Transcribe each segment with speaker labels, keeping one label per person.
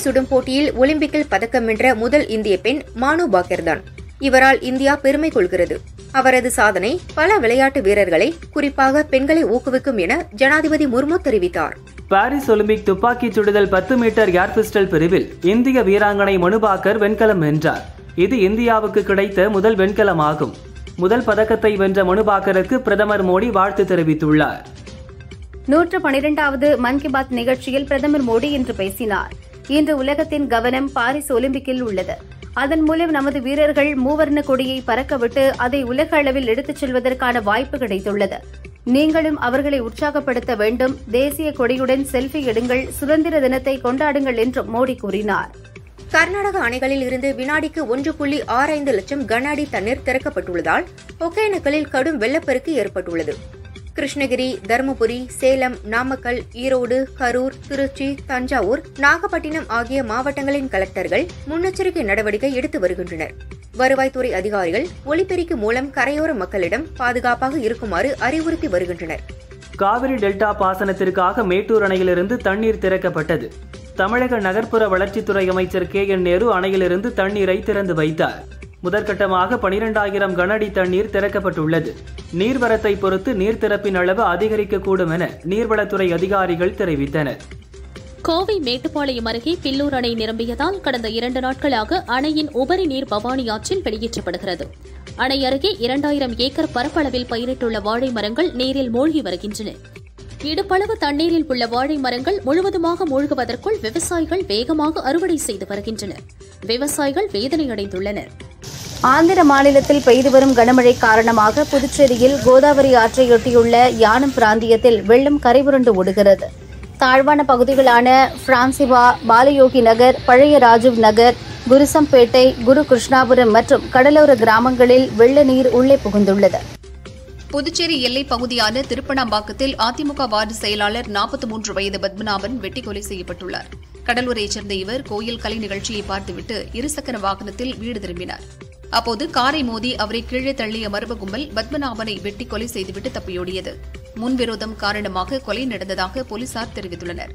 Speaker 1: சுடும் போட்டியில் ஒலிம்பிக்கில் பதக்கம் வென்ற முதல் இந்திய பெண் மானு பாக்கர் தான். இவரால் இந்தியா பெருமை கொள்கிறது. அவரது சாதனை பல விளையாட்டு வீரர்களை, குறிப்பாக பெண்களை ஊக்குவிக்கும் என ஜனாதிபதி முர்மு தெரிவித்தார்.
Speaker 2: பாரிஸ் ஒலிம்பிக் துப்பாக்கிச் சுடுதல் 10 மீட்டர் ஏர் பிஸ்டல் பிரிவில் இந்திய வீராங்கனை மனு பாக்கர் வெண்கலம் வென்றார். இது இந்தியாவுக்கு கிடைத்த முதல் வெண்கலமாகும். முதல் பதக்கத்தை வென்ற மனு பாக்கருக்கு பிரதமர் மோடி வாழ்த்து தெரிவித்துள்ளார்.
Speaker 3: 112வது மன் கி பாத் நிகழ்ச்சியில் பிரதமர் மோடி இன்று பேசினார். இன்று உலகத்தின் கவனம் பாரிஸ் ஒலிம்பிக்கில் உள்ளது. அதன் மூலம் நமது வீரர்கள் மூவர்ண கொடியை பறக்கவிட்டு அதை உலக அளவில் எடுத்துச் செல்வதற்கான வாய்ப்பு கிடைத்துள்ளது. நீங்களும் அவர்களை உற்சாகப்படுத்த வேண்டும். தேசிய கொடியுடன் செல்ஃபி எடுங்கள், சுதந்திர தினத்தை கொண்டாடுங்கள் என்றும் மோடி கூறினார்.
Speaker 1: கர்நாடக அணைகளில் இருந்து வினாடிக்கு 1.65 லட்சம் கன அடி தண்ணீர் திறக்கப்பட்டுள்ளதால் ஒகேனக்கலில் கடும் வெள்ளப்பெருக்கு ஏற்பட்டுள்ளது. கிருஷ்ணகிரி, தருமபுரி, சேலம், நாமக்கல், ஈரோடு, கரூர், திருச்சி, தஞ்சாவூர், நாகப்பட்டினம் ஆகிய மாவட்டங்களின் கலெக்டர்கள் முன்னெச்சரிக்கை நடவடிக்கை எடுத்து வருகின்றனர். வருவாய்த்துறை அதிகாரிகள் ஒலிபெருக்கி மூலம் கரையோர மக்களிடம் பாதுகாப்பாக இருக்குமாறு அறிவுறுத்தி வருகின்றனர்.
Speaker 2: காவிரி டெல்டா பாசனத்திற்காக மேட்டூர் அணையிலிருந்து தண்ணீர் திறக்கப்பட்டது. தமிழக நகர்ப்புற வளர்ச்சித்துறை அமைச்சர் KN நேரு அணையிலிருந்து தண்ணீரை திறந்து வைத்தார். முதற்கட்டமாக 12,000 கன அடி தண்ணீர் திறக்கப்பட்டுள்ளது. நீர்வரத்தை பொறுத்து நீர் திறப்பின் அளவு அதிகரிக்கக்கூடும் என நீர்வளத்துறை அதிகாரிகள் தெரிவித்தனர்.
Speaker 4: கோவை மேட்டுப்பாளையம் அருகே பில்லூர் அணை நிரம்பியதால் கடந்த 2 நாட்களாக அணையின் உபரி நீர் பவானி ஆற்றில் வெளியேற்றப்படுகிறது. அணை அருகே 2000 ஏக்கர் பரப்பளவில் பயிரிட்டுள்ள வாழை மரங்கள் நீரில் மூழ்கி வருகின்றன. இடுப்பளவு தண்ணீரில் உள்ள வாழை மரங்கள் முழுவதுமாக மூழ்குவதற்குள் விவசாயிகள் வேகமாக அறுவடை செய்து வருகின்றனர். விவசாயிகள் வேதனையடைந்துள்ளனர்.
Speaker 3: ஆந்திர மாநிலத்தில் பெய்து வரும் கனமழை காரணமாக புதுச்சேரியில் கோதாவரி ஆற்றையொட்டியுள்ள யானம் பிராந்தியத்தில் வெள்ளம் கரைபுரண்டு ஓடுகிறது. தாழ்வான பகுதிகளான பிரான்சிவா, பாலயோகி நகர், பழைய ராஜீவ் நகர், குருசம்பேட்டை, குரு கிருஷ்ணாபுரம் மற்றும் கடலோர கிராமங்களில் வெள்ள நீர் உள்ளே புகுந்துள்ளது.
Speaker 5: புதுச்சேரி எல்லைப் பகுதியான திருப்பணாம்பாக்கத்தில் அதிமுக வார்டு செயலாளர் 43 வயது பத்மநாபன் வெட்டி கொலை செய்யப்பட்டுள்ளார். கடலூரைச் சேர்ந்த இவர் கோயில் கலை நிகழ்ச்சியை பார்த்துவிட்டு இருசக்கர வாகனத்தில் வீடு திரும்பினார். அப்போது காரை மோதி அவரை கீழே தள்ளிய மர்ம கும்பல் பத்மநாபனை வெட்டி கொலை செய்துவிட்டு தப்பியோடியது. முன்விரோதம் காரணமாக கொலை நடந்ததாக போலீசார் தெரிவித்துள்ளனர்.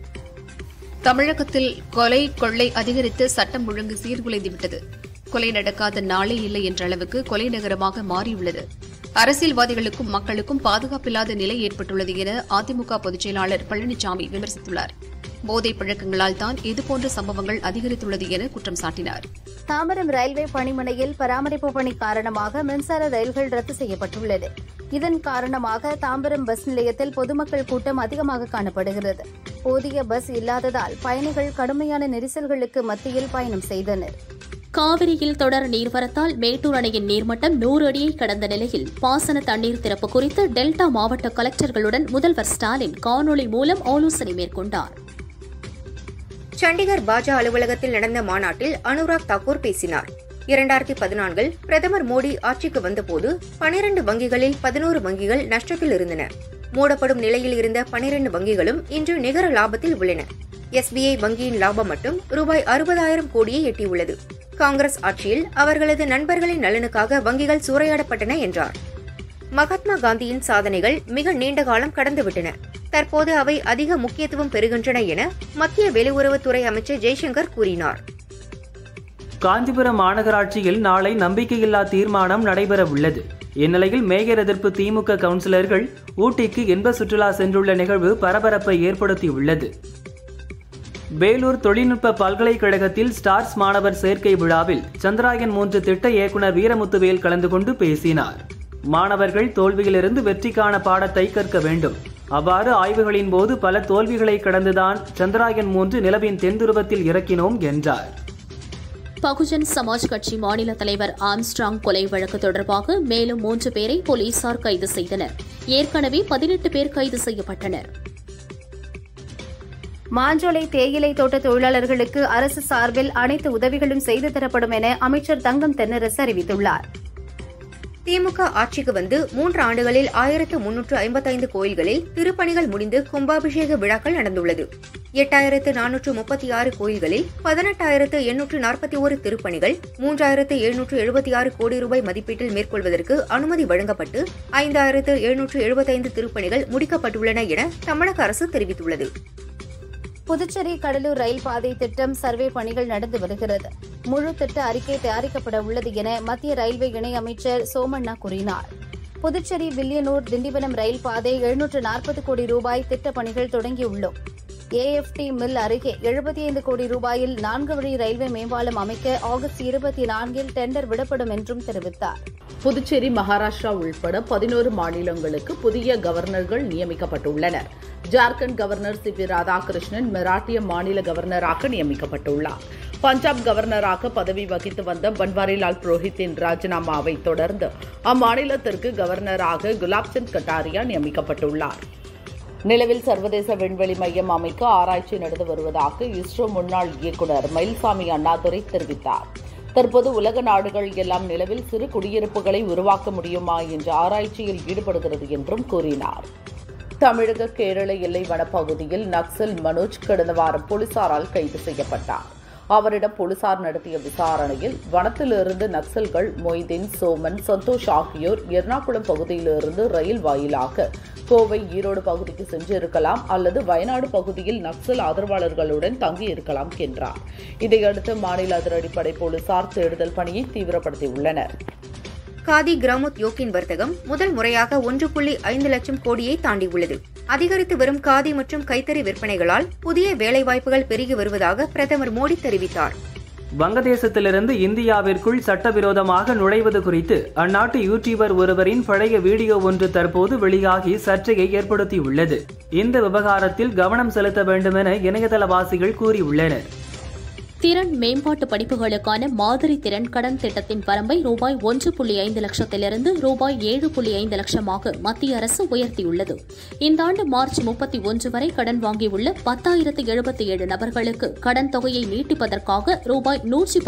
Speaker 5: தமிழகத்தில் கொலை கொள்ளை அதிகரித்து சட்டம் ஒழுங்கு சீர்குலைந்துவிட்டது. கொலை நடக்காத நாளே இல்லை என்ற அளவுக்கு கொலை நகரமாக மாறியுள்ளது. அரசியல்வாதிகளுக்கும் மக்களுக்கும் பாதுகாப்பில்லாத நிலை ஏற்பட்டுள்ளது என அதிமுக பொதுச் செயலாளர் பழனிசாமி விமர்சித்துள்ளார். போதைப் பழக்கங்களால் தான் இதுபோன்ற சம்பவங்கள் அதிகரித்துள்ளது என குற்றம் சாட்டினார்.
Speaker 3: தாம்பரம் ரயில்வே பணிமனையில் பராமரிப்பு பணி காரணமாக மின்சார ரயில்கள் ரத்து செய்யப்பட்டுள்ளது. இதன் காரணமாக தாம்பரம் பஸ் நிலையத்தில் பொதுமக்கள் கூட்டம் அதிகமாக காணப்படுகிறது. போதிய பஸ் இல்லாததால் பயணிகள் கடுமையான நெரிசல்களுக்கு மத்தியில் பயணம் செய்தனர்.
Speaker 4: காவிரியில் தொடர் நீர்வரத்தால் மேட்டூர் அணையின் நீர்மட்டம் 100 அடியை கடந்த நிலையில் பாசன தண்ணீர் திறப்பு குறித்து டெல்டா மாவட்ட கலெக்டர்களுடன் முதல்வர் ஸ்டாலின் காணொலி மூலம் ஆலோசனை மேற்கொண்டார்.
Speaker 1: சண்டிகர் பாஜக அலுவலகத்தில் நடந்த மாநாட்டில் அனுராக் தாக்கூர் பேசினார். 2014 பிரதமர் மோடி ஆட்சிக்கு வந்தபோது 12 வங்கிகளில் 11 வங்கிகள் நஷ்டத்தில் இருந்தன. மூடப்படும் நிலையில் இருந்த 12 வங்கிகளும் இன்று நிகர லாபத்தில் உள்ளன. SBI வங்கியின் லாபம் மட்டும் ரூபாய் 60,000 கோடியை எட்டியுள்ளது. காங்கிரஸ் ஆட்சியில் அவர்களது நண்பர்களின் நலனுக்காக வங்கிகள் சூறையாடப்பட்டன என்றார். மகாத்மா காந்தியின் சாதனைகள் மிக நீண்ட காலம் கடந்துவிட்டன. தற்போது அவை அதிக முக்கியத்துவம் பெறுகின்றன என மத்திய வெளியுறவுத்துறை அமைச்சர் ஜெய்சங்கர் கூறினார்.
Speaker 2: காஞ்சிபுரம் மாநகராட்சியில் நாளை நம்பிக்கையில்லா தீர்மானம் நடைபெறவுள்ளது. இந்நிலையில் மேயர் எதிர்ப்பு திமுக கவுன்சிலர்கள் ஊட்டிக்கு இன்ப சுற்றுலா சென்றுள்ள நிகழ்வு பரபரப்பை ஏற்படுத்தியுள்ளது. வேலூர் தொழில்நுட்ப பல்கலைக்கழகத்தில் ஸ்டார்ஸ் மாணவர் சேர்க்கை விழாவில் சந்திராயன் 3 திட்ட இயக்குநர் வீரமுத்துவேல் கலந்து கொண்டு பேசினார். மாணவர்கள் தோல்வியிலிருந்து வெற்றிக்கான பாடத்தை கற்க வேண்டும். அவ்வாறு ஆய்வுகளின் போது பல தோல்விகளை கடந்துதான் சந்திராயன் 3 நிலவின் தென்துருவத்தில் இறக்கினோம் என்றார்.
Speaker 4: பகுஜன் சமாஜ் கட்சி மாநில தலைவர் ஆம்ஸ்ட்ராங் கொலை வழக்கு தொடர்பாக மேலும் 3 பேரை போலீசார் கைது செய்தனர். ஏற்கனவே 18 பேர் கைது செய்யப்பட்டனர்.
Speaker 3: மாஞ்சோலை தேயிலை தோட்ட தொழிலாளர்களுக்கு அரசு சார்பில் அனைத்து உதவிகளும் செய்து தரப்படும் என அமைச்சர் தங்கம் தென்னரசு அறிவித்துள்ளார்.
Speaker 1: திமுக ஆட்சிக்கு வந்து 3 ஆண்டுகளில் 1355 கோயில்களில் திருப்பணிகள் முடிந்து கும்பாபிஷேக விழாக்கள் நடந்துள்ளது. 8436 கோயில்களில் 18,841 திருப்பணிகள் 3776 கோடி ரூபாய் மதிப்பீட்டில் மேற்கொள்வதற்கு அனுமதி வழங்கப்பட்டு 5775 திருப்பணிகள் முடிக்கப்பட்டுள்ளன என தமிழக அரசு தெரிவித்துள்ளது.
Speaker 3: புதுச்சேரி கடலூர் ரயில் பாதை திட்டம் சர்வே பணிகள் நடந்து வருகிறது. முழு திட்ட அறிக்கை தயாரிக்கப்பட உள்ளது என மத்திய ரயில்வே இணையமைச்சர் சோமண்ணா கூறினார். புதுச்சேரி வில்லியனூர் திண்டிவனம் ரயில் பாதை 740 கோடி ரூபாய் திட்ட பணிகள் தொடங்கியுள்ளோம். AFT மில் அருகே 75 கோடி ரூபாயில் 4 வழி ரயில்வே மேம்பாலம் அமைக்க ஆகஸ்ட் 24 டெண்டர் விடப்படும் என்றும் தெரிவித்தார்.
Speaker 6: புதுச்சேரி, மகாராஷ்டிரா உள்பட 11 மாநிலங்களுக்கு புதிய கவர்னர்கள் நியமிக்கப்பட்டுள்ளனர். ஜார்க்கண்ட் கவர்னர் CP ராதாகிருஷ்ணன் மராட்டிய மாநில கவர்னராக நியமிக்கப்பட்டுள்ளார். பஞ்சாப் கவர்னராக பதவி வகித்து வந்த பன்வாரிலால் புரோஹித்தின் ராஜினாமாவை தொடர்ந்து அம்மாநிலத்திற்கு கவர்னராக குலாப்சந்த் கட்டாரியா நியமிக்கப்பட்டுள்ளார். நிலவில் சர்வதேச விண்வெளி மையம் அமைக்க ஆராய்ச்சி நடந்து வருவதாக இஸ்ரோ முன்னாள் இயக்குநர் மயில்சாமி அண்ணாதுரை தெரிவித்தார். தற்போது உலக நாடுகள் எல்லாம் நிலவில் சிறு குடியிருப்புகளை உருவாக்க முடியுமா என்ற ஆராய்ச்சியில் ஈடுபடுகிறது என்றும் கூறினார். தமிழக கேரள எல்லை வனப்பகுதியில் நக்சல் மனோஜ் கடந்த வாரம் போலீசாரால் கைது செய்யப்பட்டார். அவரிடம் போலீசார் நடத்திய விசாரணையில் வனத்திலிருந்து நக்சல்கள் மொய்தீன், சோமன், சந்தோஷ் ஆகியோர் எர்ணாகுளம் பகுதியிலிருந்து ரயில் வாயிலாக கோவை, ஈரோடு பகுதிக்கு சென்றிருக்கலாம் அல்லது வயநாடு பகுதியில் நக்சல் ஆதரவாளர்களுடன் தங்கியிருக்கலாம் என்றார். இதையடுத்து மாநில அதிரடிப்படை போலீசார் தேடுதல் பணியை தீவிரப்படுத்தியுள்ளனர்.
Speaker 1: காதி கிராமோத்யோக்கின் வர்த்தகம் முதல் முறையாக 1.5 லட்சம் கோடியை தாண்டியுள்ளது. அதிகரித்து வரும் காதி மற்றும் கைத்தறி விற்பனைகளால் புதிய வேலைவாய்ப்புகள் பெருகி வருவதாக பிரதமர் மோடி தெரிவித்தார்.
Speaker 2: வங்கதேசத்திலிருந்து இந்தியாவிற்குள் சட்டவிரோதமாக நுழைவது குறித்து அந்நாட்டு யூடியூபர் ஒருவரின் பழைய வீடியோ ஒன்று தற்போது வெளியாகி சர்ச்சையை ஏற்படுத்தியுள்ளது. இந்த விவகாரத்தில் கவனம் செலுத்த வேண்டும் என இணையதளவாசிகள் கூறியுள்ளனர்.
Speaker 4: திறன் மேம்பாட்டு படிப்புகளுக்கான மாதிரி திறன் கடன் திட்டத்தின் வரம்பை ரூபாய் 1.5 லட்சத்திலிருந்து ரூபாய் 7.5 லட்சமாக மத்திய அரசு உயர்த்தியுள்ளது. இந்த ஆண்டு மார்ச் 31 வரை கடன் வாங்கியுள்ள 10,077 நபர்களுக்கு கடன் தொகையை நீட்டிப்பதற்காக ரூபாய்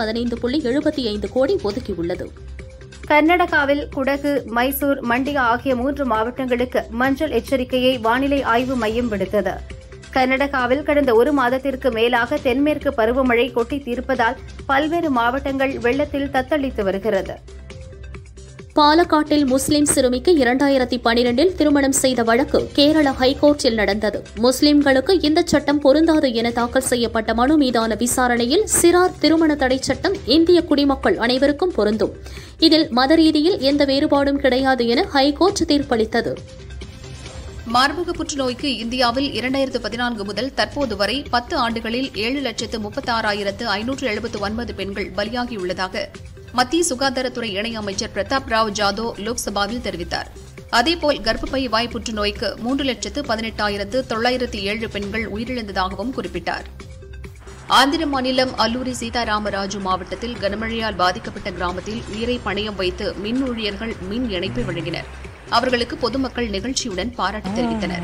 Speaker 4: 115.75 கோடி ஒதுக்கியுள்ளது.
Speaker 3: கர்நாடகாவில் குடகு, மைசூர், மண்டியா ஆகிய 3 மாவட்டங்களுக்கு மஞ்சள் எச்சரிக்கையை வானிலை ஆய்வு மையம் விடுத்தது. கர்நாடகாவில் கடந்த 1 மாதத்திற்கு மேலாக தென்மேற்கு பருவமழை கொட்டி தீர்ப்பதால் பல்வேறு மாவட்டங்கள் வெள்ளத்தில் தத்தளித்து வருகிறது.
Speaker 4: பாலக்காட்டில் முஸ்லிம் சிறுமிக்கு 2012 திருமணம் செய்த வழக்கு கேரள ஹைகோர்ட்டில் நடந்தது. முஸ்லிம்களுக்கு இந்த சட்டம் பொருந்தாது என தாக்கல் செய்யப்பட்ட மனு மீதான விசாரணையில் சிறார் திருமண தடை சட்டம் இந்திய குடிமக்கள் அனைவருக்கும் பொருந்தும், இதில் மத ரீதியில் எந்த வேறுபாடும் கிடையாது என ஹைகோர்ட் தீர்ப்பளித்தது.
Speaker 5: மார்பக புற்றுநோய்க்கு இந்தியாவில் 2014 முதல் தற்போது வரை 10 ஆண்டுகளில் 7,36,579 பெண்கள் பலியாகியுள்ளதாக மத்திய சுகாதாரத்துறை இணையமைச்சர் பிரதாப் ராவ் ஜாதவ் லோக்சபாவில் தெரிவித்தார். அதேபோல் கர்ப்பப்பை வாய் புற்றுநோய்க்கு 3,18,907 பெண்கள் உயிரிழந்ததாகவும் குறிப்பிட்டார். ஆந்திர மாநிலம் அல்லூரி சீதாராமராஜு மாவட்டத்தில் கனமழையால் பாதிக்கப்பட்ட கிராமத்தில் உயிரை பணயம் வைத்து மின் ஊழியர்கள் மின் இணைப்பை வழங்கினர். அவர்களுக்கு பொதுமக்கள் நிகழ்ச்சியுடன் பாராட்டு தெரிவித்தனர்.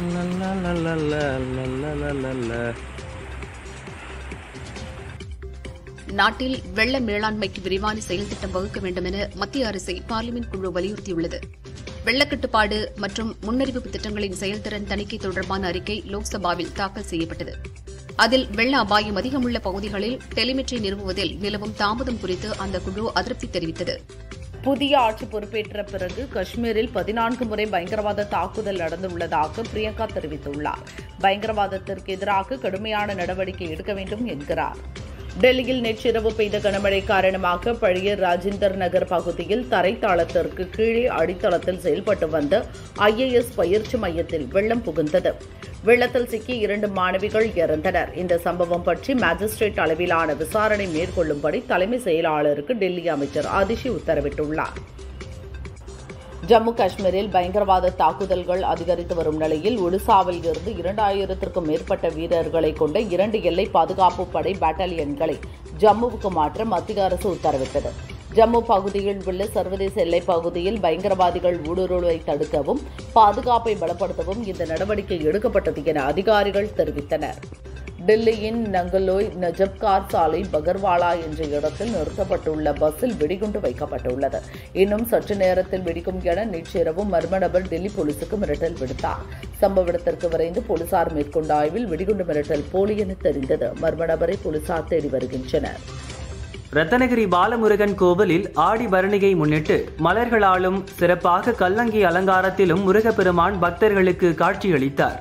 Speaker 5: நாட்டில் வெள்ள மேலாண்மைக்கு விரிவான செயல் திட்டம் வகுக்க வேண்டும் என மத்திய அரசை பார்லிமென்ட் குழு வலியுறுத்தியுள்ளது. வெள்ளக்கட்டுப்பாடு மற்றும் முன்னறிவிப்பு திட்டங்களின் செயல்திறன் தணிக்கை தொடர்பான அறிக்கை லோக்சபாவில் தாக்கல் செய்யப்பட்டது. அதில் வெள்ள அபாயம் அதிகமுள்ள பகுதிகளில் டெலிமெட்ரி நிறுவுவதில் நிலவும் தாமதம் குறித்து அந்த குழு அதிருப்தி தெரிவித்தது.
Speaker 6: புதிய ஆட்சி பொறுப்பேற்ற பிறகு காஷ்மீரில் 14 முறை பயங்கரவாத தாக்குதல் நடந்துள்ளதாக பிரியங்கா தெரிவித்துள்ளார். பயங்கரவாதத்திற்கு எதிராக கடுமையான நடவடிக்கை எடுக்க வேண்டும் என்கிறார். டெல்லியில் நேற்றிரவு பெய்த கனமழை காரணமாக பழைய ராஜிந்தர் நகர் பகுதியில் தரைத்தளத்திற்கு கீழே அடித்தளத்தில் செயல்பட்டு வந்த IAS பயிற்சி மையத்தில் வெள்ளம் புகுந்தது. வெள்ளத்தில் சிக்கி 2 மாணவிகள் இறந்தனர். இந்த சம்பவம் பற்றி மாஜிஸ்ட்ரேட் அளவிலான விசாரணை மேற்கொள்ளும்படி தலைமை செயலாளருக்கு டெல்லி அமைச்சர் அதிஷி உத்தரவிட்டுள்ளார். ஜம்மு காஷ்மீரில் பயங்கரவாத தாக்குதல்கள் அதிகரித்து வரும் நிலையில் ஒடிசாவில் இருந்து 2000க்கும் மேற்பட்ட வீரர்களை கொண்ட 2 எல்லை பாதுகாப்பு படை பாட்டாலியன்களை ஜம்முவுக்கு மாற்ற மத்திய அரசு உத்தரவிட்டது. ஜம்மு பகுதியில் உள்ள சர்வதேச எல்லைப் பகுதியில் பயங்கரவாதிகள் ஊடுருவலை தடுக்கவும் பாதுகாப்பை பலப்படுத்தவும் இந்த நடவடிக்கை எடுக்கப்பட்டது என அதிகாரிகள் தெரிவித்தனர். டெல்லியின் நங்கலோய் நஜப்கார் சாலை பகர்வாலா என்ற இடத்தில் நிறுத்தப்பட்டுள்ள பஸ்ஸில் வெடிகுண்டு வைக்கப்பட்டுள்ளது. இன்னும் சற்று நேரத்தில் வெடிக்கும் என நேற்றிரவு மர்ம நபர் டெல்லி போலீசுக்கு மிரட்டல் விடுத்தார். சம்பவ இடத்திற்கு விரைந்து போலீசார் மேற்கொண்ட ஆய்வில் வெடிகுண்டு மிரட்டல் போலி என தெரிந்தது. மர்ம நபரை போலீசார் தேடி வருகின்றனர்.
Speaker 2: ரத்தனகிரி பாலமுருகன் கோவிலில் ஆடி பரணியை முன்னிட்டு மலர்களாலும் சிறப்பாக கல்லங்கி அலங்காரத்திலும் முருகப்பெருமான் பக்தர்களுக்கு காட்சியளித்தார்.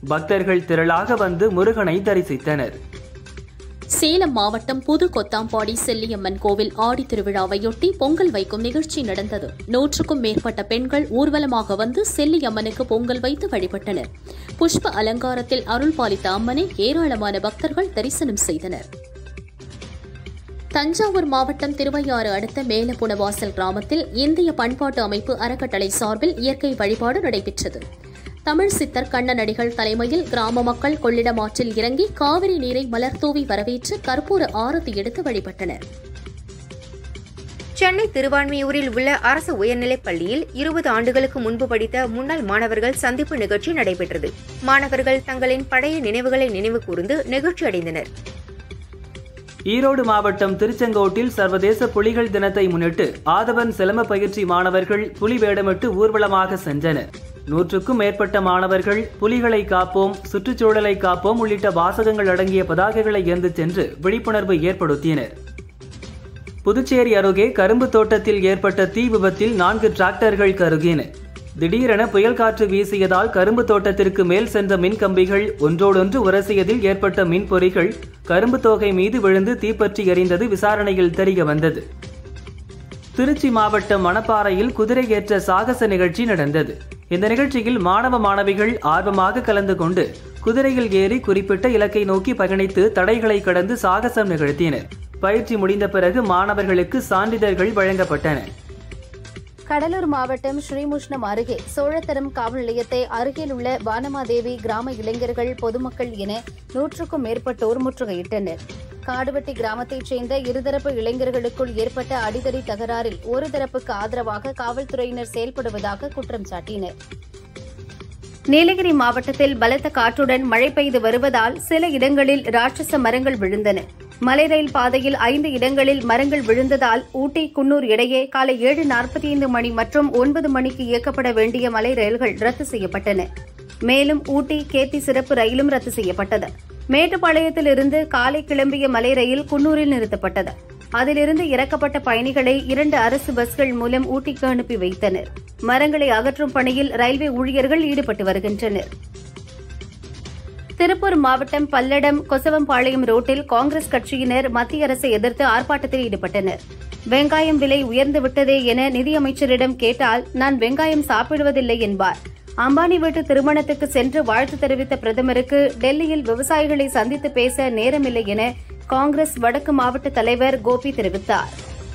Speaker 2: பக்தர்கள் திரளாக வந்து முருகனை தரிசித்தனர்.
Speaker 4: சேலம் மாவட்டம் புது கொத்தாம்பாடி செல்லியம்மன் கோவில் ஆடி திருவிழாவையொட்டி பொங்கல் வைக்கும் நிகழ்ச்சி நடந்தது. 100க்கும் மேற்பட்ட பெண்கள் ஊர்வலமாக வந்து செல்லியம்மனுக்கு பொங்கல் வைத்து வழிபட்டனர். புஷ்ப அலங்காரத்தில் அருள் பாலித்த அம்மனை ஏராளமான பக்தர்கள் தரிசனம் செய்தனர். தஞ்சாவூர் மாவட்டம் திருவையாறு அடுத்த மேலப்புனவாசல் கிராமத்தில் இந்திய பண்பாட்டு அமைப்பு அறக்கட்டளை சார்பில் இயற்கை வழிபாடு நடைபெற்றது. தமிழ் சித்தர் கண்ணனடிகள் தலைமையில் கிராம மக்கள் கொள்ளிடம் ஆற்றில் இறங்கி காவிரி நீரை மலர்தூவி வரவேற்று கற்பூர ஆரத்தி எடுத்து வழிபட்டனர்.
Speaker 1: சென்னை திருவான்மியூரில் உள்ள அரசு உயர்நிலைப் பள்ளியில் 20 ஆண்டுகளுக்கு முன்பு படித்த முன்னாள் மாணவர்கள் சந்திப்பு நிகழ்ச்சி நடைபெற்றது. மாணவர்கள் தங்களின் பழைய நினைவுகளை நினைவு கூர்ந்து நெகிழ்ச்சி அடைந்தனர்.
Speaker 2: ஈரோடு மாவட்டம் திருச்செங்கோட்டில் சர்வதேச புலிகள் தினத்தை முன்னிட்டு ஆதவன் சிலம்ப பயிற்சி மாணவர்கள் புலி வேடமிட்டு ஊர்வலமாக சென்றனர். 100க்கும் மேற்பட்ட மாணவர்கள் புலிகளை காப்போம், சுற்றுச்சூழலை காப்போம் உள்ளிட்ட வாசகங்கள் அடங்கிய பதாகைகளை ஏந்தி சென்று விழிப்புணர்வு ஏற்படுத்தினர். புதுச்சேரி அருகே கரும்பு தோட்டத்தில் ஏற்பட்ட தீ விபத்தில் 4 டிராக்டர்கள் கருகின. திடீரென புயல் காற்று வீசியதால் கரும்பு தோட்டத்திற்கு மேல் சென்ற மின் கம்பிகள் ஒன்றோடொன்று உரசியதில் ஏற்பட்ட மின் பொறிகள் கரும்பு தோகை மீது விழுந்து தீப்பற்றி எரிந்தது விசாரணையில் தெரிய வந்தது. திருச்சி மாவட்டம் மணப்பாறையில் குதிரை ஏற்ற சாகச நிகழ்ச்சி நடந்தது. இந்த நிகழ்ச்சியில் மாணவ மாணவிகள் ஆர்வமாக கலந்து கொண்டு குதிரையில் ஏறி குறிப்பிட்ட இலக்கை நோக்கி பயணித்து தடைகளை கடந்து சாகசம் நிகழ்த்தினர். பயிற்சி முடிந்த பிறகு மாணவர்களுக்கு சான்றிதழ்கள் வழங்கப்பட்டன.
Speaker 3: கடலூர் மாவட்டம் ஸ்ரீமுஷ்ணம் அருகே சோழத்தரம் காவல் நிலையத்தை அருகில் உள்ள வானமாதேவி கிராம இளைஞர்கள், பொதுமக்கள் என 100க்கும் மேற்பட்டோர் முற்றுகையிட்டனர். காடுவெட்டி கிராமத்தைச் சேர்ந்த இருதரப்பு இளைஞர்களுக்குள் ஏற்பட்ட அடிதடி தகராறில் ஒரு தரப்புக்கு ஆதரவாக காவல்துறையினர் செயல்படுவதாக குற்றம் சாட்டினர். நீலகிரி மாவட்டத்தில் பலத்த காற்றுடன் மழை பெய்து வருவதால் சில இடங்களில் ராட்சச மரங்கள் விழுந்தன. மலை ரயில் பாதையில் 5 இடங்களில் மரங்கள் விழுந்ததால் ஊட்டி குன்னூர் இடையே காலை 7:45 மணி மற்றும் 9 மணிக்கு இயக்கப்பட வேண்டிய மலை ரயில்கள் ரத்து செய்யப்பட்டன. மேலும் ஊட்டி கேத்தி சிறப்பு ரயிலும் ரத்து செய்யப்பட்டது. மேட்டுப்பாளையத்திலிருந்து காலை கிளம்பிய மலை ரயில் குன்னூரில் நிறுத்தப்பட்டது. அதிலிருந்து இறக்கப்பட்ட பயணிகளை 2 அரசு பஸ்கள் மூலம் ஊட்டிக்கு அனுப்பி வைத்தனர். மரங்களை அகற்றும் பணியில் ரயில்வே ஊழியர்கள் ஈடுபட்டு வருகின்றனர். திருப்பூர் மாவட்டம் பல்லடம் கொசவம்பாளையம் ரோட்டில் காங்கிரஸ் கட்சியினர் மத்திய அரசை எதிர்த்து ஆர்ப்பாட்டத்தில் ஈடுபட்டனர். வெங்காயம் விலை உயர்ந்துவிட்டதே என நிதியமைச்சரிடம் கேட்டால் நான் வெங்காயம் சாப்பிடுவதில்லை என்பார். அம்பானி வீட்டு திருமணத்துக்கு சென்று வாழ்த்து தெரிவித்த பிரதமருக்கு டெல்லியில் விவசாயிகளை சந்தித்து பேச நேரமில்லை என காங்கிரஸ் வடக்கு மாவட்ட தலைவர் கோபி தெரிவித்தார்.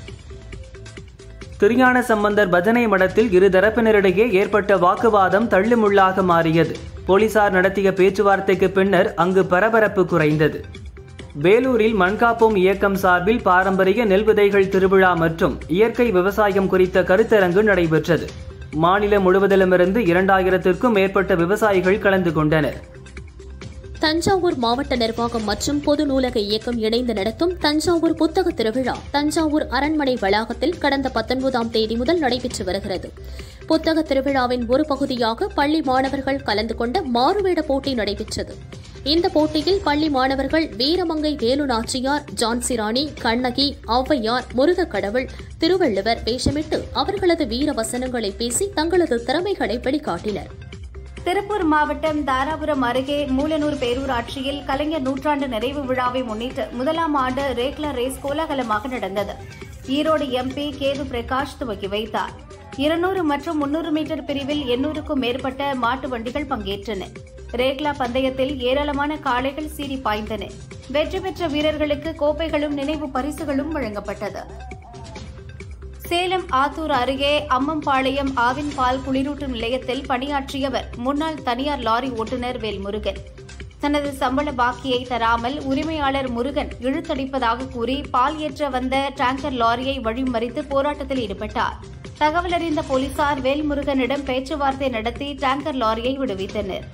Speaker 2: திருஞான சம்பந்தர் பஜனை மடத்தில் இரு தரப்பினரிடையே ஏற்பட்ட வாக்குவாதம் தள்ளுமுள்ளாக மாறியது. போலீசார் நடத்திய பேச்சுவார்த்தைக்கு பின்னர் அங்கு பரபரப்பு குறைந்தது. வேலூரில் மண்காப்போம் இயக்கம் சார்பில் பாரம்பரிய நெல் விதைகள் திருவிழா மற்றும் இயற்கை விவசாயம் குறித்த கருத்தரங்கு நடைபெற்றது. மாநிலம் முழுவதிலுமிருந்து 2000க்கும் மேற்பட்ட விவசாயிகள் கலந்து கொண்டனர்.
Speaker 4: தஞ்சாவூர் மாவட்ட நிர்வாகம் மற்றும் பொது நூலக இயக்கம் இணைந்து நடத்தும் தஞ்சாவூர் புத்தக திருவிழா தஞ்சாவூர் அரண்மனை வளாகத்தில் கடந்த 19ஆம் தேதி முதல் நடைபெற்று வருகிறது. புத்தக திருவிழாவின் ஒரு பகுதியாக பள்ளி மாணவர்கள் கலந்து கொண்ட மாறுவேட போட்டி நடைபெற்றது. இந்த போட்டியில் பள்ளி மாணவர்கள் வீரமங்கை வேலு நாச்சியார், ஜான்சி ராணி, கண்ணகி, ஔவையார், முருகக்கடவுள், திருவள்ளுவர் வேஷமிட்டு அவர்களது வீர வசனங்களை பேசி தங்களது திறமைகளை வெளிக்காட்டினர்.
Speaker 3: திருப்பூர் மாவட்டம் தாராபுரம் அருகே மூலனூர் பேரூராட்சியில் கலைஞர் நூற்றாண்டு நிறைவு விழாவை முன்னிட்டு 1ஆம் ஆண்டு ரேக்லா ரேஸ் கோலாகலமாக நடந்தது. ஈரோடு எம்பி கேது பிரகாஷ் துவக்கி வைத்தார். 200 மற்றும் 300 மீட்டர் பிரிவில் 800க்கும் மேற்பட்ட மாட்டு வண்டிகள் பங்கேற்றன. ரேக்லா பந்தயத்தில் ஏராளமான காளைகள் சீறி பாய்ந்தன. வெற்றி பெற்ற வீரர்களுக்கு கோப்பைகளும் நினைவு பரிசுகளும் வழங்கப்பட்டது. சேலம் ஆத்தூர் அருகே அம்மம்பாளையம் ஆவின் பால் குளிரூட்டும் நிலையத்தில் பணியாற்றியவர் முன்னாள் தனியார் லாரி ஓட்டுநர் வேல்முருகன். தனது சம்பள பாக்கியை தராமல் உரிமையாளர் முருகன் இழுத்தடிப்பதாக கூறி பால் ஏற்ற வந்த டேங்கர் லாரியை வழிமறித்து போராட்டத்தில் ஈடுபட்டார். தகவல் அறிந்த போலீசார் வேல்முருகனிடம் பேச்சுவார்த்தை நடத்தி டேங்கர் லாரியை விடுவித்தனர்.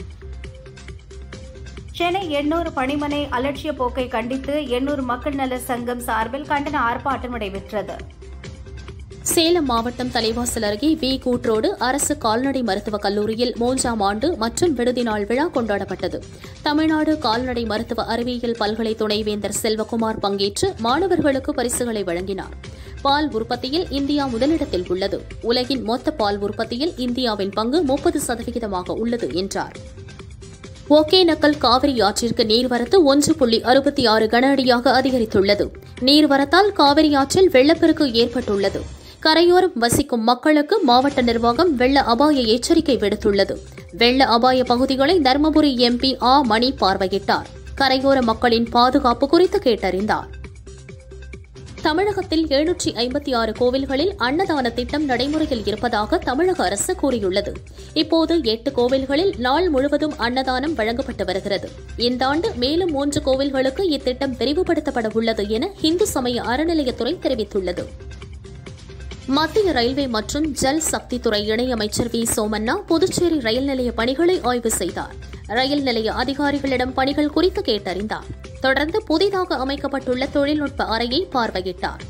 Speaker 3: சென்னை எண்ணூர் பணிமனை அலட்சிய போக்கை கண்டித்து எண்ணூர் மக்கள் நல சங்கம் சார்பில் கண்டன ஆர்ப்பாட்டம் நடைபெற்றது.
Speaker 4: சேலம் மாவட்டம் தலைவாசல் அருகே வி கூட்ரோடு அரசு கால்நடை மருத்துவக் கல்லூரியில் 3ஆம் ஆண்டு மற்றும் விடுதி நாள் விழா கொண்டாடப்பட்டது. தமிழ்நாடு கால்நடை மருத்துவ அறிவியல் பல்கலை துணைவேந்தர் செல்வகுமார் பங்கேற்று மாணவர்களுக்கு பரிசுகளை வழங்கினார். பால் உற்பத்தியில் இந்தியா முதலிடத்தில் உள்ளது. உலகின் மொத்த பால் உற்பத்தியில் இந்தியாவின் பங்கு 30% உள்ளது என்றார். ஒகேனக்கல் காவிரி ஆற்றிற்கு நீர்வரத்து 1.66 கன அடியாக அதிகரித்துள்ளது. நீர்வரத்தால் காவிரி ஆற்றில் வெள்ளப்பெருக்கு ஏற்பட்டுள்ளது. கரையோரம் வசிக்கும் மக்களுக்கு மாவட்ட நிர்வாகம் வெள்ள அபாய எச்சரிக்கை விடுத்துள்ளது. வெள்ள அபாய பகுதிகளை தருமபுரி MP ஆ. மணி பார்வையிட்டார். கரையோர மக்களின் பாதுகாப்பு குறித்து கேட்டறிந்தார். தமிழகத்தில் 756 கோவில்களில் அன்னதான திட்டம் நடைமுறையில் இருப்பதாக தமிழக அரசு கூறியுள்ளது. இப்போது 8 கோவில்களில் நாள் முழுவதும் அன்னதானம் வழங்கப்பட்டு வருகிறது. இந்த ஆண்டு மேலும் 3 கோவில்களுக்கு இத்திட்டம் விரிவுபடுத்தப்பட உள்ளது என இந்து சமய அறநிலையத்துறை தெரிவித்துள்ளது. மத்திய ரயில்வே மற்றும் ஜல் சக்தித்துறை இணையமைச்சர் வி. சோமண்ணா புதுச்சேரி ரயில் நிலைய பணிகளை ஆய்வு செய்தார். ரயில் நிலைய அதிகாரிகளிடம் பணிகள் குறித்து கேட்டறிந்தார். தொடர்ந்து புதிதாக அமைக்கப்பட்டுள்ள தொழில்நுட்ப அறையை பார்வையிட்டார்.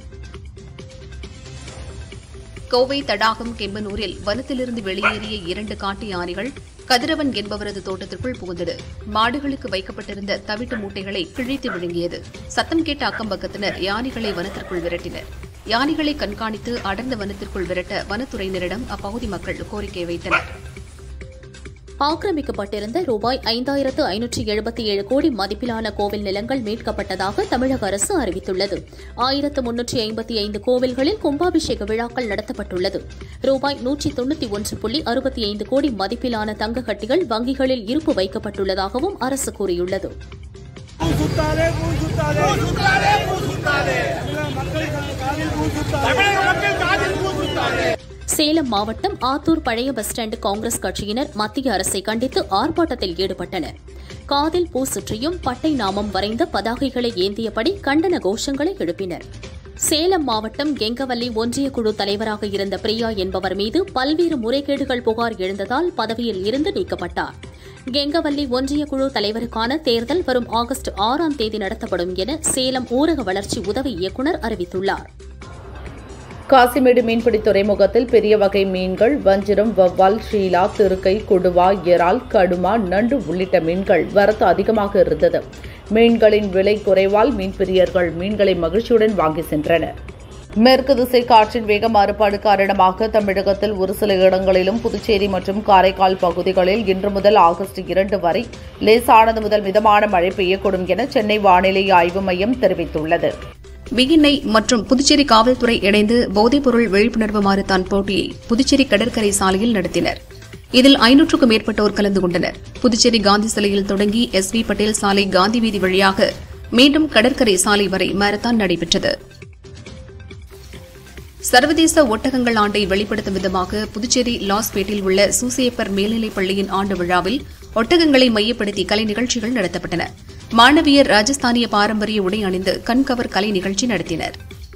Speaker 5: கோவை தடாகம் கெம்பனூரில் வனத்திலிருந்து வெளியேறிய 2 காட்டு யானைகள் கதிரவன் என்பவரது தோட்டத்திற்குள் புகுந்தது. மாடுகளுக்கு வைக்கப்பட்டிருந்த தவிட்டு மூட்டைகளை கிழித்து விழுங்கியது. சத்தம் கேட்ட அக்கம்பக்கத்தினர் யானைகளை வனத்திற்குள் விரட்டினர். யானைகளை கண்காணித்து அடர்ந்த வனத்திற்குள் விரட்ட வனத்துறையினரிடம் அப்பகுதி மக்கள் கோரிக்கை வைத்தனர்.
Speaker 4: ஆக்கிரமிக்கப்பட்டிருந்த ரூபாய் 5577 கோடி மதிப்பிலான கோவில் நிலங்கள் மீட்கப்பட்டதாக தமிழக அரசு அறிவித்துள்ளது. 1355 கோவில்களில் கும்பாபிஷேக விழாக்கள் நடத்தப்பட்டுள்ளது. ரூபாய் 191.65 கோடி மதிப்பிலான தங்க கட்டிகள் வங்கிகளில் இருப்பு வைக்கப்பட்டுள்ளதாகவும் அரசு கூறியுள்ளது. சேலம் மாவட்டம் ஆத்தூர் பழைய பஸ் ஸ்டாண்டு காங்கிரஸ் கட்சியினர் மத்திய அரசை கண்டித்து ஆர்ப்பாட்டத்தில் ஈடுபட்டனர். காதில் பூ சுற்றியும் பட்டை நாமம் வரைந்த பதாகைகளை ஏந்தியபடி கண்டன கோஷங்களை எழுப்பினர். சேலம் மாவட்டம் கெங்கவல்லி ஒன்றிய குழு தலைவராக இருந்த பிரியா என்பவர் மீது பல்வேறு முறைகேடுகள் புகார் எழுந்ததால் பதவியில் இருந்து நீக்கப்பட்டார். கெங்கவல்லி ஒன்றிய குழு தலைவருக்கான தேர்தல் வரும் ஆகஸ்ட் 6ஆம் தேதி நடத்தப்படும் என சேலம் ஊரக வளர்ச்சி உதவி இயக்குநர் அறிவித்துள்ளார்.
Speaker 6: காசிமேடு மீன்பிடி துறைமுகத்தில் பெரிய வகை மீன்கள், வஞ்சிரம், வவ்வால், ஷீலா, திருக்கை, கொடுவா, இறால், கடுமா, நண்டு உள்ளிட்ட மீன்கள் வரத்து அதிகமாக இருந்தது. மீன்களின் விலை குறைவால் மீன்பிரியர்கள் மீன்களை மகிழ்ச்சியுடன் வாங்கி சென்றனர். மேற்கு திசை காற்றின் வேக மாறுபாடு காரணமாக தமிழகத்தில் ஒரு சில இடங்களிலும் புதுச்சேரி மற்றும் காரைக்கால் பகுதிகளில் இன்று முதல் ஆகஸ்ட் 2 வரை லேசானது முதல் மிதமான மழை பெய்யக்கூடும் என சென்னை வானிலை ஆய்வு மையம் தெரிவித்துள்ளது.
Speaker 5: பிகினை மற்றும் புதுச்சேரி காவல்துறை இணைந்து போதைப்பொருள் விழிப்புணர்வு மாரத்தான் போட்டியை புதுச்சேரி கடற்கரை சாலையில் நடத்தினர். இதில் 500க்கும் மேற்பட்டோர் கலந்து கொண்டனர். புதுச்சேரி காந்தி சிலையில் தொடங்கி SV பட்டேல் சாலை காந்தி வீதி வழியாக மீண்டும் கடற்கரை சாலை வரை மாரத்தான் நடைபெற்றது. சர்வதேச ஒட்டகங்கள் ஆண்டை வெளிப்படுத்தும் விதமாக புதுச்சேரி லாஸ்பேட்டில் உள்ள சூசியப்பர் மேல்நிலைப் பள்ளியின் ஆண்டு விழாவில் ஒட்டகங்களை மையப்படுத்தி கலை நிகழ்ச்சிகள் நடத்தப்பட்டன. மாணவியர் ராஜஸ்தானிய பாரம்பரிய உடை அணிந்து கண்கவர் கலை நிகழ்ச்சி நடத்தினர்.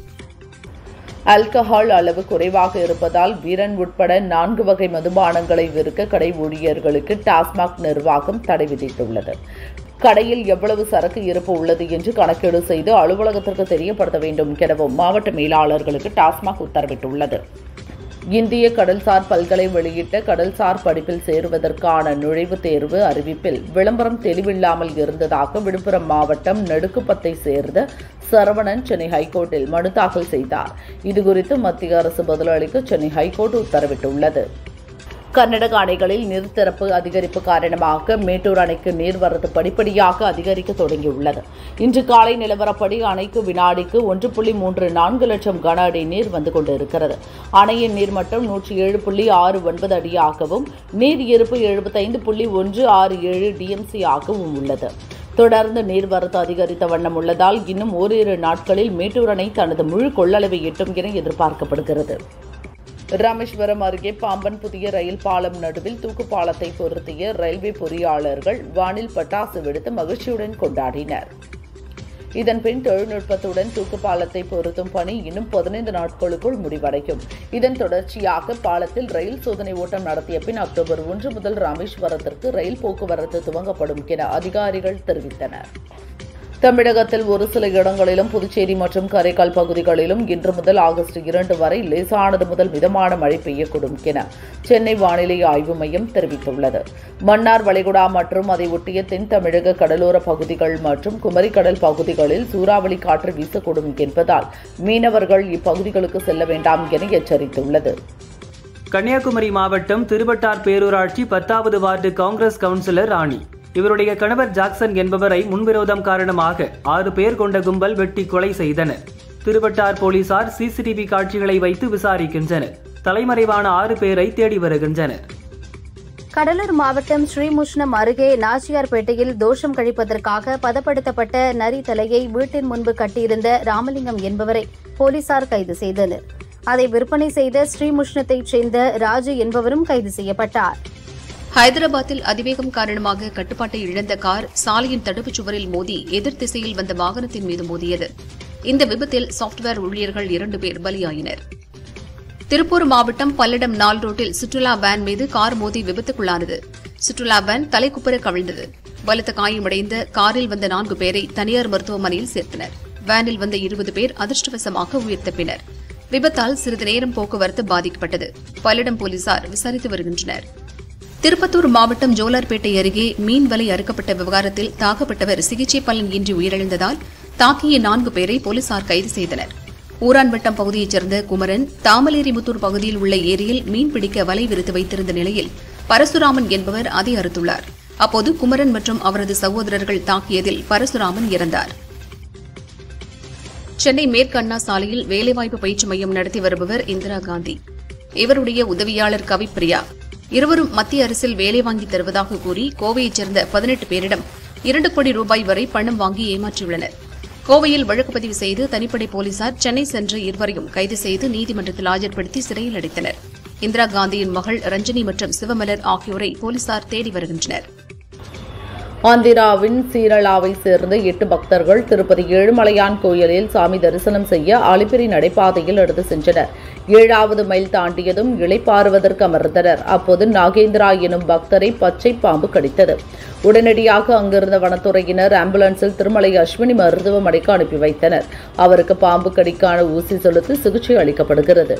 Speaker 6: ஆல்கஹால் அளவு குறைவாக இருப்பதால் வீரன் உட்பட 4 வகை மதுபானங்களை விற்க கடை ஊழியர்களுக்கு டாஸ்மாக் நிர்வாகம் தடை விதித்துள்ளது. கடையில் எவ்வளவு சரக்கு இருப்பு உள்ளது என்று கணக்கீடு செய்து அலுவலகத்திற்கு தெரியப்படுத்த வேண்டும் எனவும் மாவட்ட மேலாளர்களுக்கு டாஸ்மாக் உத்தரவிட்டுள்ளது. இந்திய கடல்சார் பல்கலை வெளியிட்ட கடல்சார் படிப்பில் சேருவதற்கான நுழைவுத் தேர்வு அறிவிப்பில் விளம்பரம் தெளிவில்லாமல் இருந்ததாக விழுப்புரம் மாவட்டம் நெடுக்குப்பத்தை சேர்ந்த சரவணன் சென்னை ஹைகோர்ட்டில் மனு தாக்கல் செய்தார். இதுகுறித்து மத்திய அரசு பதிலளிக்க சென்னை ஹைகோர்ட் உத்தரவிட்டுள்ளது. கர்நாடக அணைகளில் நீர் திறப்பு அதிகரிப்பு காரணமாக மேட்டூர் அணைக்கு நீர்வரத்து படிப்படியாக அதிகரிக்க தொடங்கியுள்ளது. இன்று காலை நிலவரப்படி அணைக்கு வினாடிக்கு 1.34 லட்சம் கன அடி நீர் வந்து கொண்டிருக்கிறது. அணையின் நீர்மட்டம் 107.69 அடியாகவும் நீர் இருப்பு 75.167 DMC ஆகவும் உள்ளது. தொடர்ந்து நீர்வரத்து அதிகரித்த வண்ணம் உள்ளதால் இன்னும் ஓரிரு நாட்களில் மேட்டூர் அணை தனது முழு கொள்ளளவை எட்டும் என எதிர்பார்க்கப்படுகிறது. ராமேஸ்வரம் அருகே பாம்பன் புதிய ரயில் பாலம் நடுவில் தூக்குப்பாலத்தை பொருத்திய ரயில்வே பொறியாளர்கள் வானில் பட்டாசு வெடித்து மகிழ்ச்சியுடன் கொண்டாடினர். இதன்பின் தொழில்நுட்பத்துடன் தூக்குப்பாலத்தை பொருத்தும் பணி இன்னும் 15 நாட்களுக்குள் முடிவடையும். இதன் தொடர்ச்சியாக பாலத்தில் ரயில் சோதனை ஓட்டம் நடத்திய பின் அக்டோபர் 1 முதல் ராமேஸ்வரத்திற்கு ரயில் போக்குவரத்து துவங்கப்படும் என அதிகாரிகள் தெரிவித்தனர். தமிழகத்தில் ஒரு சில இடங்களிலும் புதுச்சேரி மற்றும் காரைக்கால் பகுதிகளிலும் இன்று முதல் ஆகஸ்ட் 2 வரை லேசானது முதல் மிதமான மழை பெய்யக்கூடும் என சென்னை வானிலை ஆய்வு மையம் தெரிவித்துள்ளது. மன்னார் வளைகுடா மற்றும் அதை ஒட்டிய தென் தமிழக கடலோர பகுதிகள் மற்றும் குமரிக்கடல் பகுதிகளில் சூறாவளி காற்று வீசக்கூடும் என்பதால் மீனவர்கள் இப்பகுதிகளுக்கு செல்ல வேண்டாம் என எச்சரித்துள்ளது.
Speaker 2: கன்னியாகுமரி மாவட்டம் திருவட்டார் பேரூராட்சி 10வது வார்டு காங்கிரஸ் கவுன்சிலர் ராணி இவருடைய கணவர் ஜாக்சன் என்பவரை முன்விரோதம் காரணமாக 6 பேர் கொண்ட கும்பல் வெட்டி கொலை செய்தனர். திருவட்டார் போலீசார் சிசிடிவி காட்சிகளை வைத்து விசாரிக்கின்றனர். தலைமறைவான 6 பேரை தேடி வருகின்றனர்.
Speaker 3: கடலூர் மாவட்டம் ஸ்ரீமுஷ்ணம் அருகே நாச்சியார்பேட்டையில் தோஷம் கழிப்பதற்காக பதப்படுத்தப்பட்ட நரி தலையை வீட்டின் முன்பு கட்டியிருந்த ராமலிங்கம் என்பவரை போலீசார் கைது செய்தனர். அதை விற்பனை செய்த ஸ்ரீமுஷ்ணத்தைச் சேர்ந்த ராஜு என்பவரும் கைது செய்யப்பட்டார்.
Speaker 5: ஹைதராபாத்தில் அதிவேகம் காரணமாக கட்டுப்பாட்டை இழந்த கார் சாலையின் தடுப்புச் சுவரில் மோதி எதிர் திசையில் வந்த வாகனத்தின் மீது மோதியது. இந்த விபத்தில் சாப்ட்வேர் ஊழியர்கள் 2 பேர் பலியாயினர். திருப்பூர் மாவட்டம் பல்லடம் நாள் ரோட்டில் சுற்றுலா வேன் மீது கார் மோதி விபத்துக்குள்ளானது. சுற்றுலா வேன் தலைக்குப்புற கவிழ்ந்தது. பலத்த காயமடைந்த காரில் வந்த 4 பேரை தனியார் மருத்துவமனையில் சேர்த்தனர். வேனில் வந்த 20 பேர் அதிர்ஷ்டவசமாக உயிர் தப்பினர். விபத்தால் சிறிது நேரம் போக்குவரத்து பாதிக்கப்பட்டது. பல்லடம் போலீசார் விசாரித்து வருகின்றனர். திருப்பத்தூர் மாவட்டம் ஜோலார்பேட்டை அருகே மீன் வலை அறுக்கப்பட்ட விவகாரத்தில் தாக்கப்பட்டவர் சிகிச்சை பலன் இன்றி உயிரிழந்ததால் தாக்கிய 4 பேரை போலீசார் கைது செய்தனர். ஊரான்வட்டம் பகுதியைச் சேர்ந்த குமரன் தாமலேரிமுத்தூர் பகுதியில் உள்ள ஏரியில் மீன்பிடிக்க வலை விரித்து வைத்திருந்த நிலையில் பரசுராமன் என்பவர் அதை அறுத்துள்ளார். அப்போது குமரன் மற்றும் அவரது சகோதரர்கள் தாக்கியதில் பரசுராமன் இறந்தார். சென்னை மேற்கு அண்ணா சாலையில் வேலைவாய்ப்பு பயிற்சி மையம் நடத்தி வருபவர் இந்திரா காந்தி. இவருடைய உதவியாளர் கவிப்பிரியா இருவரும் மத்திய அரசில் வேலை வாங்கி தருவதாக கூறி கோவையைச் சேர்ந்த 18 பேரிடம் 2 கோடி ரூபாய் வரை பணம் வாங்கி ஏமாற்றியுள்ளனர். கோவையில் வழக்கு பதிவு செய்து தனிப்படை போலீசார் சென்னை சென்று இருவரையும் கைது செய்து நீதிமன்றத்தில் ஆஜர்படுத்தி சிறையில் அடைத்தனர். இந்திரா காந்தியின் மகள் ரஞ்சினி மற்றும் சிவமலர் ஆகியோரை போலீசார் தேடி வருகின்றனர்.
Speaker 6: ஆந்திராவின் சீரளாவை சேர்ந்த 8 பக்தர்கள் திருப்பதி ஏழுமலையான் கோயிலில் சாமி தரிசனம் செய்ய அலிப்பிரி நடைபாதையில் எடுத்து சென்றனர். 7வது மைல் தாண்டியதும் இளைப்பாறுவதற்கு அமர்ந்தனர். அப்போது நாகேந்திரா எனும் பக்தரை பச்சை பாம்பு கடித்தது. உடனடியாக அங்கிருந்த வனத்துறையினர் ஆம்புலன்ஸில் திருமலை அஸ்வினி மருத்துவமனைக்கு அனுப்பி வைத்தனர். அவருக்கு பாம்பு கடிக்கான ஊசி செலுத்தி சிகிச்சை அளிக்கப்படுகிறது.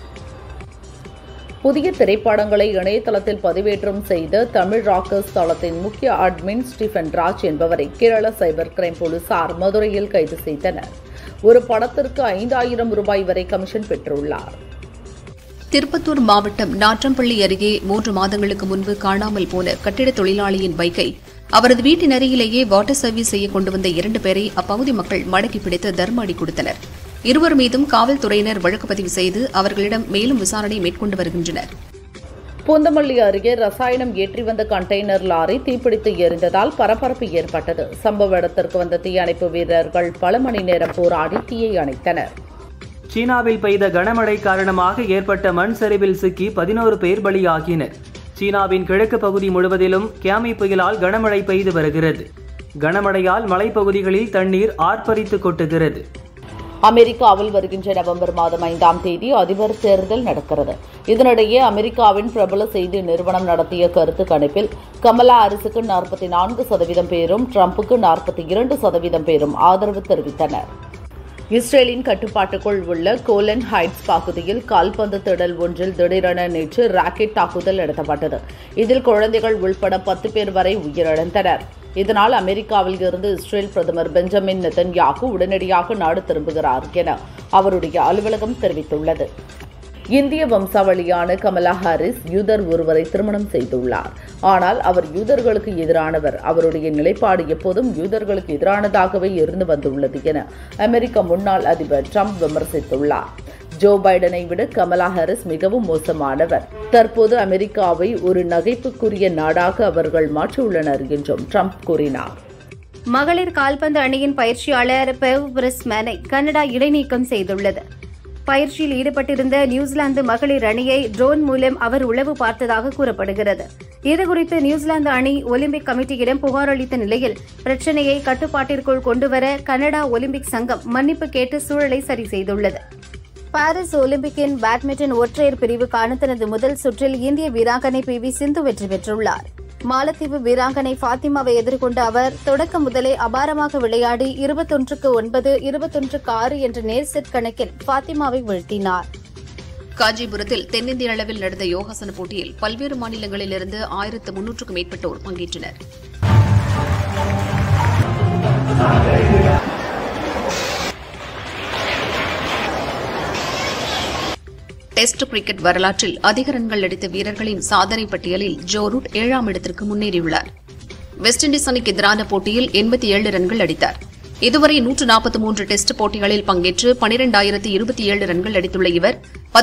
Speaker 6: புதிய திரைப்படங்களை இணையதளத்தில் பதிவேற்றம் செய்த தமிழ் ராக்கர்ஸ் தளத்தின் முக்கிய அட்மின் ஸ்டீபன் ராஜ் என்பவரை கேரள சைபர் கிரைம் போலீசார் மதுரையில் கைது செய்தனர். ஒரு படத்திற்கு 5000 ரூபாய் வரை கமிஷன் பெற்றுள்ளார்.
Speaker 5: திருப்பத்தூர் மாவட்டம் நாற்றம்பள்ளி அருகே 3 மாதங்களுக்கு முன்பு காணாமல் போன கட்டிட தொழிலாளியின் பைக்கை அவரது வீட்டின் அருகிலேயே வாட்டர் சர்வீஸ் செய்ய கொண்டு வந்த 2 பேரை அப்பகுதி மக்கள் மடக்கி பிடித்து தர்ம அடி கொடுத்தனர். இருவர் மீதும் காவல்துறையினர் வழக்கு பதிவு செய்து அவர்களிடம் மேலும் விசாரணை மேற்கொண்டு வருகின்றனர்.
Speaker 6: பூந்தமல்லி அருகே ரசாயனம் ஏற்றி வந்த கண்டெய்னர் லாரி தீப்பிடித்து எரிந்ததால் பரபரப்பு ஏற்பட்டது. சம்பவ இடத்திற்கு வந்த தீயணைப்பு வீரர்கள் பல மணி நேரம் போராடி தீயை அணைத்தனர்.
Speaker 2: சீனாவில் பெய்த கனமழை காரணமாக ஏற்பட்ட மண் சரிவில் சிக்கி 11 பேர் பலியாகினர். சீனாவின் கிழக்கு பகுதி முழுவதிலும் கியாமி புயலால் கனமழை பெய்து வருகிறது. கனமழையால் மலைப்பகுதிகளில் தண்ணீர் ஆர்ப்பரித்து கொட்டுகிறது.
Speaker 6: அமெரிக்காவில் வருகின்ற நவம்பர் மாதம் 5ஆம் தேதி அதிபர் தேர்தல் நடக்கிறது. இதனிடையே அமெரிக்காவின் பிரபல செய்தி நிறுவனம் நடத்திய கருத்து கணிப்பில் கமலா ஹாரிஸுக்கு 44% பேரும் டிரம்புக்கு 42% பேரும் ஆதரவு தெரிவித்தனர். இஸ்ரேலின் கட்டுப்பாட்டுக்குள் உள்ள கோலன் ஹைட்ஸ் பகுதியில் கால்பந்து திடல் ஒன்றில் திடீரென நேற்று ராக்கெட் தாக்குதல் நடத்தப்பட்டது. இதில் குழந்தைகள் உள்பட 10 பேர் வரை உயிரிழந்தனர். இதனால் அமெரிக்காவில் இருந்து இஸ்ரேல் பிரதமர் பெஞ்சமின் நெதன்யாகு உடனடியாக நாடு திரும்புகிறார் என அவருடைய அலுவலகம் தெரிவித்துள்ளது. இந்திய வம்சாவளியான கமலா ஹாரிஸ் யூதர் ஒருவரை திருமணம் செய்துள்ளார். ஆனால் அவர் யூதர்களுக்கு எதிரானவர். அவருடைய நிலைப்பாடு எப்போதும் யூதர்களுக்கு எதிரானதாகவே இருந்து வந்துள்ளது என அமெரிக்க முன்னாள் அதிபர் ட்ரம்ப் விமர்சித்துள்ளார். ஜோ பைடனை விட கமலா ஹாரிஸ் மிகவும் மோசமானவர். தற்போது அமெரிக்காவை ஒரு நகைப்புக்குரிய நாடாக அவர்கள் மாற்றியுள்ளனர் என்றும் ட்ரம்ப் கூறினார்.
Speaker 3: மகளிர் கால்பந்து அணியின் பயிற்சியாளர் பெவ் பிரிஸ்மேனை கனடா இடைநீக்கம் செய்துள்ளது. பயிற்சியில் ஈடுபட்டிருந்த நியூசிலாந்து மகளிர் அணியை ட்ரோன் மூலம் அவர் உளவு பார்த்ததாக கூறப்படுகிறது. இதுகுறித்து நியூசிலாந்து அணி ஒலிம்பிக் கமிட்டியிடம் புகார் அளித்த நிலையில் பிரச்சினையை கட்டுப்பாட்டிற்குள் கொண்டுவர கனடா ஒலிம்பிக் சங்கம் மன்னிப்பு கேட்டு சூழலை சரி செய்துள்ளது. பாரிஸ் ஒலிம்பிக்கின் பேட்மிண்டன் ஒற்றையர் பிரிவுக்கான தனது முதல் சுற்றில் இந்திய வீராங்கனை PV சிந்து வெற்றி பெற்றுள்ளார். மாலத்தீவு வீராங்கனை ஃபாத்திமாவை எதிர்கொண்ட அவர் தொடக்கம் முதலே அபாரமாக விளையாடி 21-9, 21-6 என்ற நேர் செட் கணக்கில் ஃபாத்திமாவை வீழ்த்தினார்.
Speaker 5: காஞ்சிபுரத்தில் தென்னிந்திய அளவில் நடந்த யோகாசன போட்டியில் பல்வேறு மாநிலங்களிலிருந்து 1300க்கும் மேற்பட்டோர் பங்கேற்றனர். டெஸ்ட் கிரிக்கெட் வரலாற்றில் அதிக ரன்கள் அடித்த வீரர்களின் சாதனை பட்டியலில் ஜோ ரூட் 7ஆம் இடத்திற்கு முன்னேறியுள்ளார். வெஸ்ட் இண்டீஸ் அணிக்கு எதிரான போட்டியில் 87 ரன்கள் அடித்தார். இதுவரை 143 டெஸ்ட் போட்டிகளில் பங்கேற்று 12,027 ரன்கள் அடித்துள்ள இவர்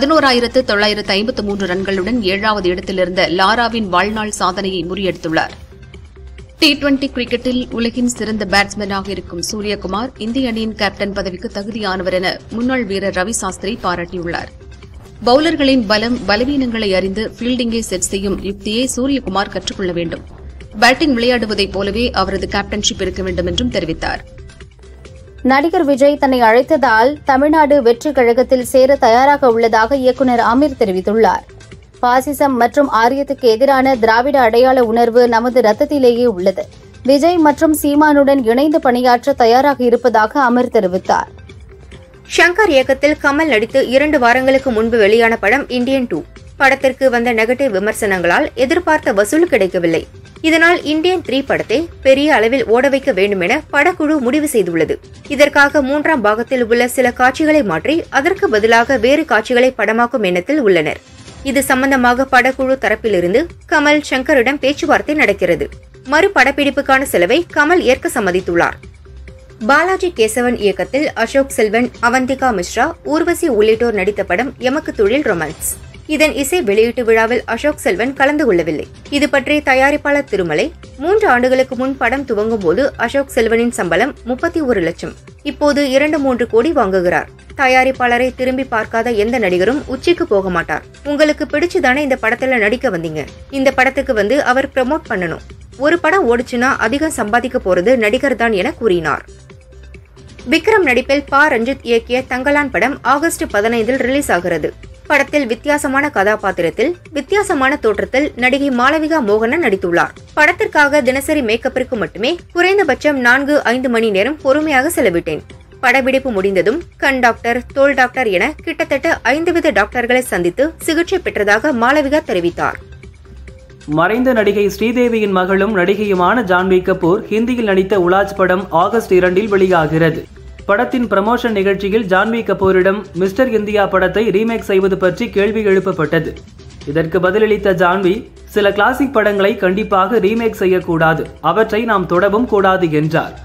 Speaker 5: 11,953 ரன்களுடன் 7வது இடத்தில் இருந்த லாராவின் வாழ்நாள் சாதனையை முறியடித்துள்ளார். T20 கிரிக்கெட்டில் உலகின் சிறந்த பேட்ஸ்மேனாக இருக்கும் சூரியகுமார் இந்திய அணியின் கேப்டன் பதவிக்கு தகுதியானவர் என முன்னாள் வீரர் ரவி சாஸ்திரி பாராட்டியுள்ளார். பவுலர்களின் பலம் பலவீனங்களை அறிந்து ஃபீல்டிங்கை செட் செய்யும் யுக்தியை சூரியகுமார் கற்றுக்கொள்ள வேண்டும். பேட்டிங் விளையாடுவதைப் போலவே அவரது கேப்டன்ஷிப் இருக்க வேண்டும் என்றும் தெரிவித்தார்.
Speaker 3: நடிகர் விஜய் தன்னை அழைத்ததால் தமிழ்நாடு வெற்றிக் கழகத்தில் சேர தயாராக உள்ளதாக இயக்குநர் அமீர் தெரிவித்துள்ளார். பாசிசம் மற்றும் ஆரியத்துக்கு எதிரான திராவிட அடையாள உணர்வு நமது ரத்தத்திலேயே உள்ளது. விஜய் மற்றும் சீமானுடன் இணைந்து பணியாற்ற தயாராக இருப்பதாக அமீர் தெரிவித்தார்.
Speaker 1: ஷங்கர் இயக்கத்தில் கமல் நடித்து 2 வாரங்களுக்கு முன்பு வெளியான படம் இந்தியன் 2. படத்திற்கு வந்த நெகட்டிவ் விமர்சனங்களால் எதிர்பார்த்த வசூல் கிடைக்கவில்லை. இதனால் இந்தியன் 3 படத்தை பெரிய அளவில் ஓட வைக்க வேண்டும் என படக்குழு முடிவு செய்துள்ளது. இதற்காக 3ஆம் பாகத்தில் உள்ள சில காட்சிகளை மாற்றி அதற்கு பதிலாக வேறு காட்சிகளை படமாக்கும் எண்ணத்தில் உள்ளனர். இது சம்பந்தமாக படக்குழு தரப்பிலிருந்து கமல் ஷங்கரிடம் பேச்சுவார்த்தை நடக்கிறது. மறு படப்பிடிப்புக்கான செலவை கமல் ஏற்க சம்மதித்துள்ளார். பாலாஜி கேசவன் இயக்கத்தில் அசோக் செல்வன், அவந்திகா மிஸ்ரா, ஊர்வசி உள்ளிட்டோர் நடித்த படம் எமக்கு தொழில் ரொமான்ஸ். இதன் இசை வெளியீட்டு விழாவில் அசோக் செல்வன் கலந்து கொள்ளவில்லை. இது பற்றி தயாரிப்பாளர் திருமலை, 3 ஆண்டுகளுக்கு முன் படம் துவங்கும் போது அசோக் செல்வனின் சம்பளம் 31 லட்சம். இப்போது 2-3 கோடி வாங்குகிறார். தயாரிப்பாளரை திரும்பி பார்க்காத எந்த நடிகரும் உச்சிக்கு போக மாட்டார். உங்களுக்கு பிடிச்சுதானே இந்த படத்துல நடிக்க வந்தீங்க, இந்த படத்துக்கு வந்து அவர் ப்ரமோட் பண்ணணும். ஒரு படம் ஓடிச்சுன்னா அதிகம் சம்பாதிக்க போறது நடிகர் தான் என கூறினார். விக்ரம் நடிப்பில் பா ரஞ்சித் இயக்கிய தங்கலான் படம் ஆகஸ்ட் 15 ரிலீஸ் ஆகிறது. படத்தில் வித்தியாசமான கதாபாத்திரத்தில் வித்தியாசமான தோற்றத்தில் நடிகை மாளவிகா மோகனன் நடித்துள்ளார். படத்திற்காக தினசரி மேக்கப்பிற்கு மட்டுமே குறைந்தபட்சம் 4-5 மணி நேரம் பொறுமையாக செலவிட்டேன். படப்பிடிப்பு முடிந்ததும் கண் டாக்டர், தோல் டாக்டர் என கிட்டத்தட்ட 5 வித டாக்டர்களை சந்தித்து சிகிச்சை பெற்றதாக மாளவிகா தெரிவித்தார்.
Speaker 2: மறைந்த நடிகை ஸ்ரீதேவியின் மகளும் நடிகையுமான ஜான்வி கபூர் ஹிந்தியில் நடித்த உலாஜ் படம் ஆகஸ்ட் 2 வெளியாகிறது. படத்தின் ப்ரமோஷன் நிகழ்ச்சியில் ஜான்வி கபூரிடம் மிஸ்டர் இந்தியா படத்தை ரீமேக் செய்வது பற்றி கேள்வி எழுப்பப்பட்டது. இதற்கு பதிலளித்த ஜான்வி, சில கிளாசிக் படங்களை கண்டிப்பாக ரீமேக் செய்யக்கூடாது, அவற்றை நாம் தொடவும் கூடாது என்றார்.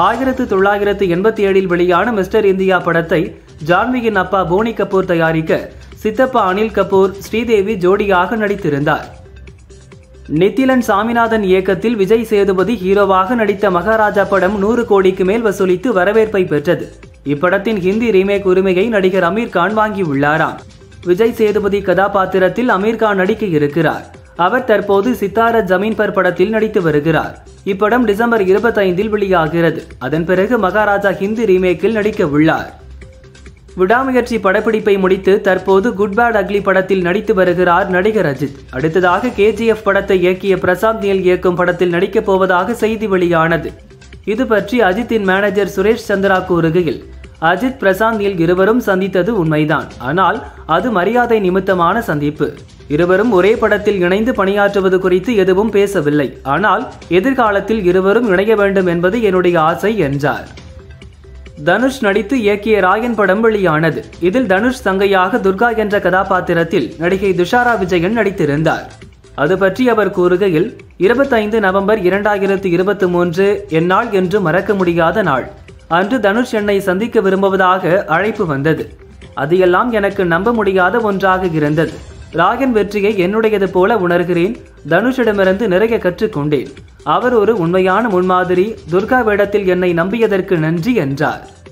Speaker 2: 1987 வெளியான மிஸ்டர் இந்தியா படத்தை ஜான்வியின் அப்பா போனி கபூர் தயாரிக்க சித்தப்பா அனில் கபூர், ஸ்ரீதேவி ஜோடியாக நடித்திருந்தார். நித்திலன் சாமிநாதன் இயக்கத்தில் விஜய் சேதுபதி ஹீரோவாக நடித்த மகாராஜா படம் 100 கோடிக்கு மேல் வசூலித்து வரவேற்பை பெற்றது. இப்படத்தின் ஹிந்தி ரீமேக் உரிமையை நடிகர் அமீர் கான் வாங்கியுள்ளாராம். விஜய் சேதுபதி கதாபாத்திரத்தில் அமீர் கான் நடிக்க இருக்கிறார். அவர் தற்போது சித்தார ஜமீன் பர் படத்தில் நடித்து வருகிறார். இப்படம் டிசம்பர் 25 வெளியாகிறது. அதன் பிறகு மகாராஜா ஹிந்தி ரீமேக்கில் நடிக்க உள்ளார். விடாமுயற்சி படப்பிடிப்பை முடித்து தற்போது குட் பேட் அக்லி படத்தில் நடித்து வருகிறார் நடிகர் அஜித். அடுத்ததாக KGF படத்தை இயக்கிய பிரசாந்த் நீல் இயக்கும் படத்தில் நடிக்கப் போவதாக செய்தி வெளியானது. இது பற்றி அஜித்தின் மேனேஜர் சுரேஷ் சந்திரா கூறுகையில், அஜித் பிரசாந்த் நீல் இருவரும் சந்தித்தது உண்மைதான், ஆனால் அது மரியாதை நிமித்தமான சந்திப்பு. இருவரும் ஒரே படத்தில் இணைந்து பணியாற்றுவது குறித்து எதுவும் பேசவில்லை. ஆனால் எதிர்காலத்தில் இருவரும் இணைய வேண்டும் என்பது என்னுடைய ஆசை என்றார். தனுஷ் நடித்து இயக்கிய ராயன் படம் வெளியானது. இதில் தனுஷ் தங்கையாக துர்கா என்ற கதாபாத்திரத்தில் நடிகை துஷாரா விஜயன் நடித்திருந்தார். அது பற்றி அவர் கூறுகையில், 25 நவம்பர் 2023 என்னால் என்று மறக்க முடியாத நாள். அன்று தனுஷ் என்னை சந்திக்க விரும்புவதாக அழைப்பு வந்தது. அது எல்லாம் எனக்கு நம்ப முடியாத ஒன்றாக இருந்தது. ராயன் வெற்றியை என்னுடையது போல உணர்கிறேன். தனுஷிடமிருந்து நிறைய கற்றுக்கொண்டேன். அவர் ஒரு உண்மையான முன்மாதிரி. துர்கா வேடத்தில் என்னை நம்பியதற்கு நன்றி என்றார்.